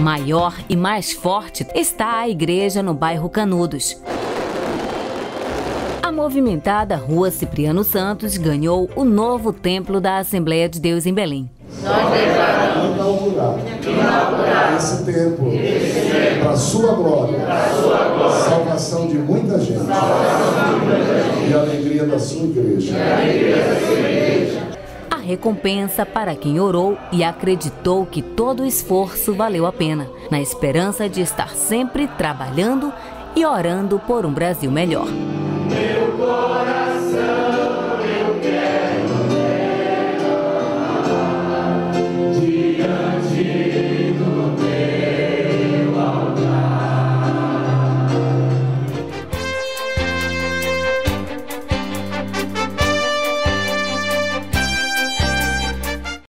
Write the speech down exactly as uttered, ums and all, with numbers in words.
Maior e mais forte está a igreja no bairro Canudos. A movimentada Rua Cipriano Santos ganhou o novo templo da Assembleia de Deus em Belém. Nós declaramos inaugurar, inaugurar esse templo para a sua glória, glória, salvação de muita gente, de muita gente. E a alegria da sua igreja. A recompensa para quem orou e acreditou que todo o esforço valeu a pena, na esperança de estar sempre trabalhando e orando por um Brasil melhor. Meu coração.